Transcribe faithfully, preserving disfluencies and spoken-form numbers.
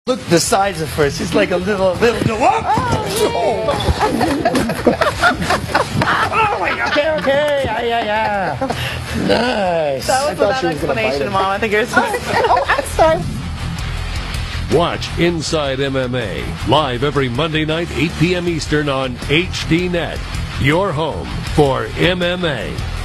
Look the size of her. She's like a little, little. Whoa! Oh, oh my God. Okay, okay. Yeah, yeah, yeah. Nice. That was without explanation, Mom. I think you're sorry. Oh, I'm sorry. Watch Inside M M A live every Monday night, eight p m Eastern on H D Net. Your home for M M A.